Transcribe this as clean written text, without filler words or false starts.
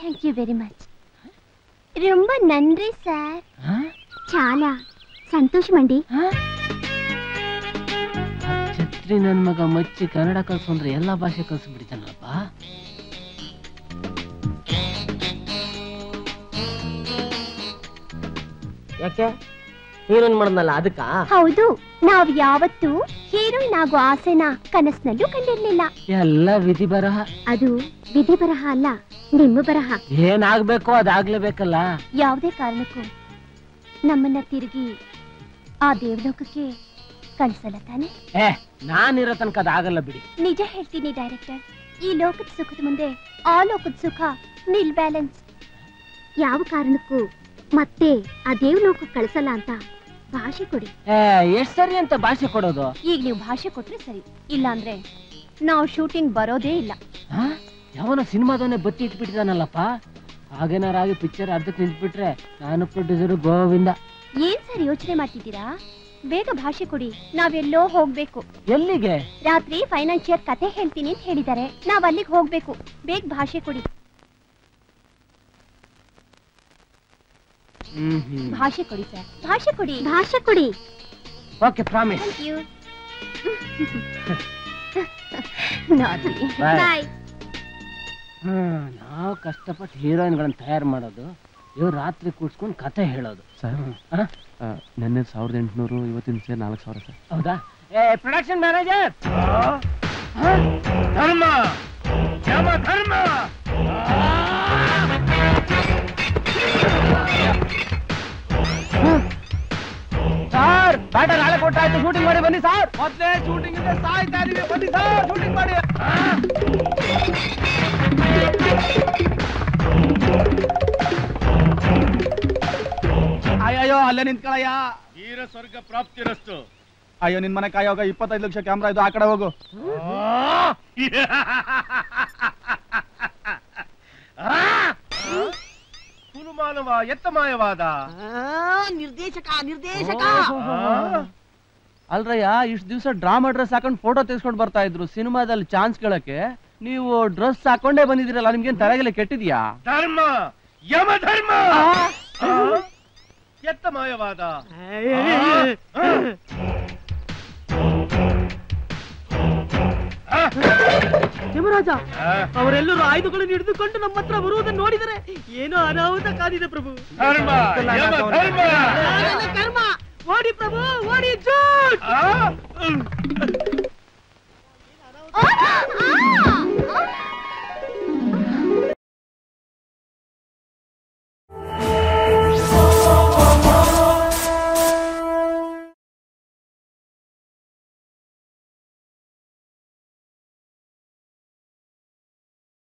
Thank you very much. ரொம்ப நன்றி sir. చాలా ಸಂತೋಷమండి. ಛತ್ರಿ ನನ್ ಮಗ ಮಚ್ಚಿ ಕನ್ನಡ ಕಲ್ಸು ಅಂದ್ರೆ ಎಲ್ಲಾ ಭಾಷೆ ಕಲ್ಸಿ ಬಿಡ್ತಾನಲ್ಲಪ್ಪ. ಯಾಕೆ ಹೀರೋಯಿನ್ ಮಾಡದ್ನಲ್ಲ ಅದಕ್ಕ? ಹೌದು, ನಾವ್ ಯಾವತ್ತೂ ಹೀರೋಯಿನ್ ಆಗೋ ಆಸೆನ ಕನಸಿನಲ್ಲೂ ಕಂಡಿರ್ಲಿಲ್ಲ. ಎಲ್ಲ ವಿಧಿ ಬರಹ. ಅದು ವಿಧಿ ಬರಹ ಅಲ್ಲ, ನಿಮ್ಮ ಬರಹ. ಏನಾಗ್ಬೇಕು ಅದಾಗ್ಲೇಬೇಕಲ್ಲ. ಯಾವುದೇ ಕಾರಣಕ್ಕೂ ನಮ್ಮನ್ನ ತಿರುಗಿ ಆ ದೇವಲೋಕಕ್ಕೆ ಕಳಿಸಲ್ಲ ತಾನೆ? ನಾನಿರೋ ತನಕ ಅದಾಗಲ್ಲ ಬಿಡಿ. ನಿಜ ಹೇಳ್ತೀನಿ ಡೈರೆಕ್ಟರ್, ಈ ಲೋಕದ ಸುಖದ ಮುಂದೆ ಆ ಲೋಕದ ಸುಖ ನಿಲ್ ಬ್ಯಾಲೆನ್ಸ್. ಯಾವ ಕಾರಣಕ್ಕೂ ಮತ್ತೆ ಆ ದೇವಲೋಕಕ್ಕೆ ಕಳಿಸಲ್ಲ ಅಂತ ಭಾಷೆ ಕೊಡಿ. ಎಷ್ಟ್ ಸರಿ ಅಂತ ಭಾಷೆ ಕೊಡೋದು? ಈಗ ನೀವು ಭಾಷೆ ಕೊಟ್ರೆ ಸರಿ, ಇಲ್ಲ ಅಂದ್ರೆ ನಾವು ಶೂಟಿಂಗ್ ಬರೋದೇ ಇಲ್ಲ. ಯಾವನ ಸಿನಿಮಾದವನ್ನೇ ಬತ್ತಿ ಇಟ್ಬಿಟ್ಟಿದಾನಲ್ಲಪ್ಪ. ಹಾಗೇನಾರಾಗಿ ಪಿಕ್ಚರ್ ಅರ್ಧಕ್ಕೆ ನಿಂತ್ಬಿಟ್ರೆ ನಾನು ಪ್ರೊಡ್ಯೂಸರ್ ಗೋವಿಂದ. ಏನ್ ಸರ್ ಯೋಚನೆ ಮಾಡ್ತಿದ್ದೀರಾ? ಬೇಗ ಭಾಷೆ ಕೊಡಿ, ನಾವೆಲ್ಲೋ ಹೋಗ್ಬೇಕು. ಎಲ್ಲಿಗೆ? ರಾತ್ರಿ ಫೈನಾನ್ಷಿಯರ್ ಕತೆ ಹೇಳ್ತೀನಿ ಅಂತ ಹೇಳಿದ್ದಾರೆ, ನಾವ್ ಅಲ್ಲಿಗೆ ಹೋಗ್ಬೇಕು. ಬೇಗ ಭಾಷೆ ಕೊಡಿ. ಭಾಷೆ ಕೊಡಿ ಸರ್, ಭಾಷೆ ಕೊಡಿ, ಭಾಷೆ ಕೊಡಿ. Okay, promise. Thank you. Bye. ನಾವು ಕಷ್ಟಪಟ್ಟು ಹೀರೋಯಿನ್ಗಳನ್ನ ತಯಾರು ಮಾಡೋದು, ಇವ್ರು ರಾತ್ರಿ ಕೂಡ್ಸ್ಕೊಂಡು ಕತೆ ಹೇಳೋದು. ಸರ್ ನೆನ್ನೆ 1800, ಇವತ್ತಿನ ಸೇರಿ 4000 ಸರ್. ಹೌದಾ? ಪ್ರೊಡಕ್ಷನ್ ಮ್ಯಾನೇಜರ್ ಧರ್ಮ ಯಮ ಧರ್ಮ. ಸರ್ ಬ್ಯಾಟ ನಾಳೆ ಕೊಟ್ಟಾಯ್ತು, ಶೂಟಿಂಗ್ ಮಾಡಿ ಬನ್ನಿ ಸರ್. ಮೊದಲೇ ಶೂಟಿಂಗ್ ಇದೆ, ಸಾಯ್ತಾ ಇದೀವಿ, ಬನ್ನಿ ಸರ್ ಶೂಟಿಂಗ್ ಮಾಡಿ. ಅಯ್ಯೋ ಅಲ್ಲೇ ನಿಂತ್ಕೊಳ್ಳಯ್ಯ. ವೀರ ಸ್ವರ್ಗ ಪ್ರಾಪ್ತಿರಸ್ತು. ಅಯ್ಯೋ ನಿನ್ ಮನೆ ಕಾಯೋಗ 25 ಲಕ್ಷ ಕ್ಯಾಮ್ರಾ ಇದು, ಆ ಕಡೆ ಹೋಗು. ಕುಲುಮಾನವ ಎತ್ತಮಾಯವಾದ ನಿರ್ದೇಶಕ ನಿರ್ದೇಶಕ. ಅಲ್ರಯ್ಯ, ಇಷ್ಟು ದಿವಸ ಡ್ರಾಮಾ ಡ್ರೆಸ್ ಹಾಕೊಂಡು ಫೋಟೋ ತೆಗೆಸ್ಕೊಂಡು ಬರ್ತಾ ಇದ್ರು, ಸಿನಿಮಾದಲ್ಲಿ ಚಾನ್ಸ್ ಕೇಳಕ್ಕೆ ನೀವು ಡ್ರೆಸ್ ಹಾಕೊಂಡೇ ಬಂದಿದ್ದೀರಲ್ಲ, ನಿಮ್ಗೇನ್ ತಲೆಗೆಲ್ಲ ಕೆಟ್ಟಿದ್ಯಾ? ಧರ್ಮ ಯಮ ಧರ್ಮ ಎತ್ತಮಾಯವಾದ. ಯಮರಾಜ, ಅವರೆಲ್ಲರೂ ಆಯುಧಗಳನ್ನು ಹಿಡಿದುಕೊಂಡು ನಮ್ಮ ಹತ್ರ ಬರುವುದನ್ನು ನೋಡಿದರೆ ಏನೋ ಅನಾಹುತ ಕಾದಿದೆ ಪ್ರಭು. ಧರ್ಮ ಯಮ ಧರ್ಮ. ಕರ್ಮ. ಓಡಿ ಪ್ರಭು ಓಡಿ. ಜೂಟ್.